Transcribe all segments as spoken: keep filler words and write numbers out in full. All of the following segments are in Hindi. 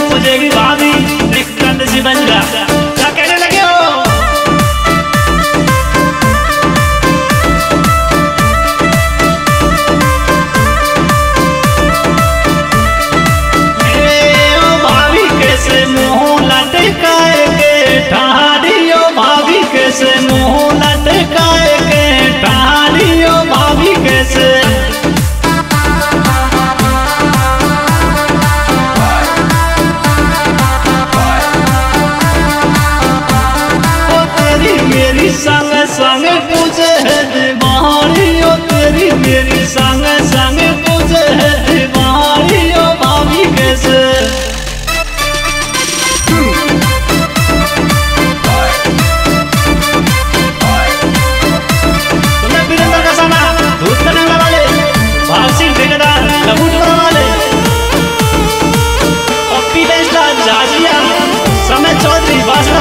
पूछेगी भाभी एक कंद सी बन जा, क्या कहने लगे हो? भाभी कैसे मुँह लटकाएंगे ठाड़ियो, भाभी कैसे मुँह लटकाएंगे ठाड़ियो, भाभी कैसे मेरी संग संग तुझे है दीवानी, ओ तेरी मेरी संग संग तुझे है दीवानी, ओ भाभी कैसे तुमने वीरेंद्र का साना दूध करने वाले भावसिंह ठेकेदार लबूट वाले पप्पी बेस्टा जाजिया समय चौधरी बासरा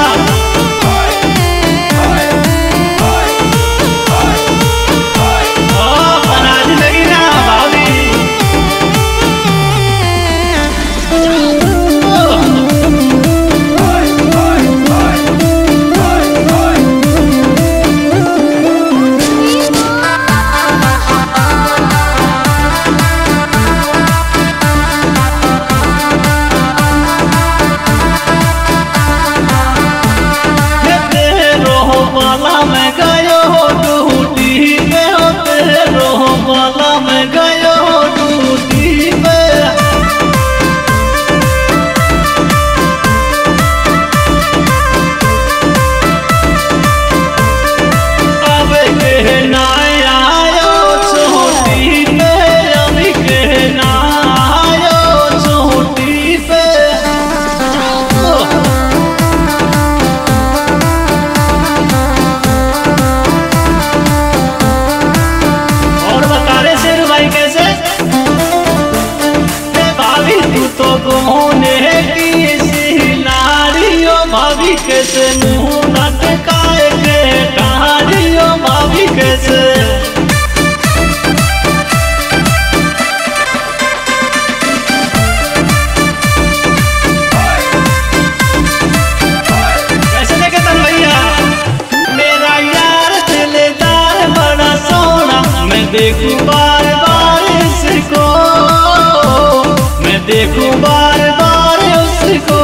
कैसे मुँह लटकाए के ठाड़ियो, भाभी कैसे कैसे देखे तन भैया मेरा यार दिलदार बड़ा सोना, मैं देखूं बार बार इसको, मैं देखूं बार बार उसको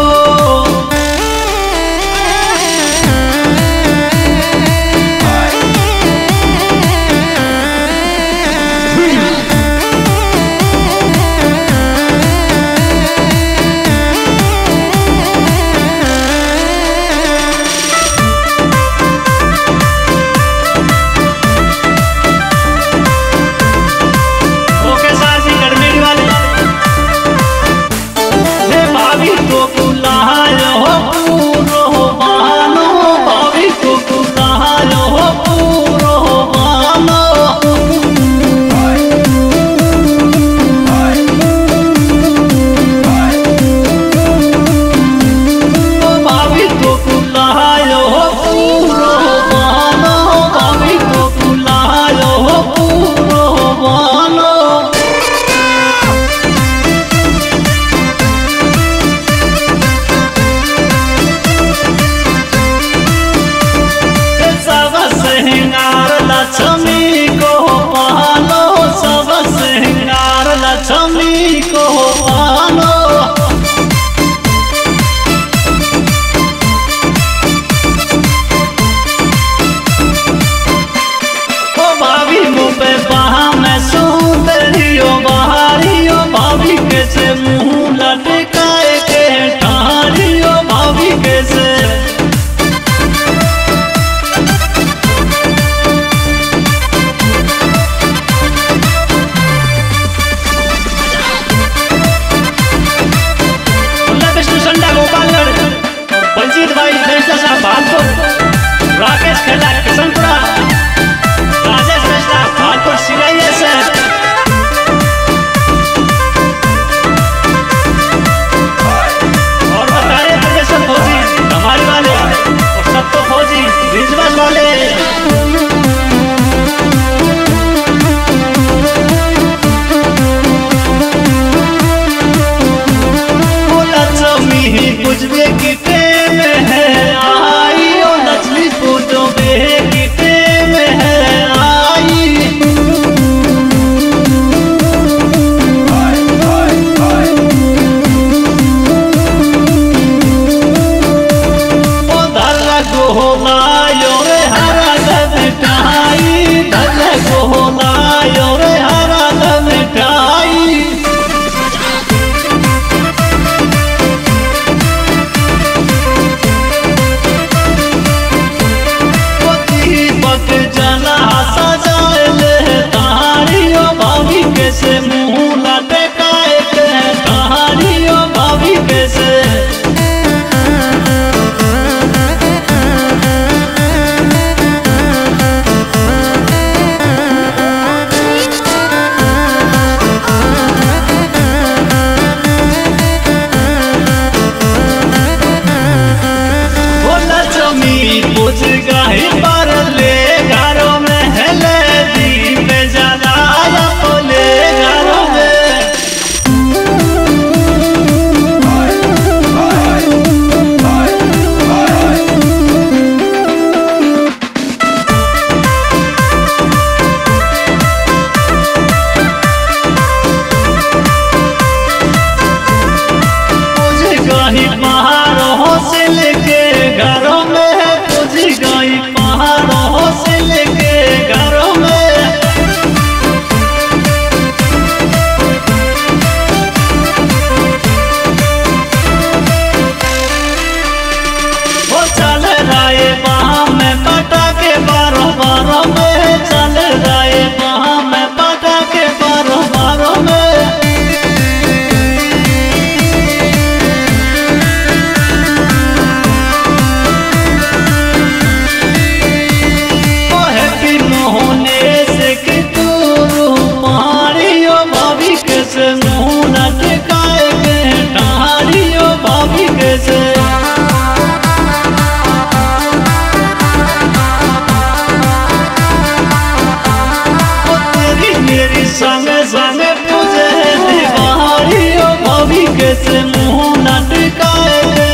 संग संग पूजे दिवाली ओ भाभी कैसे मुँह लटकाए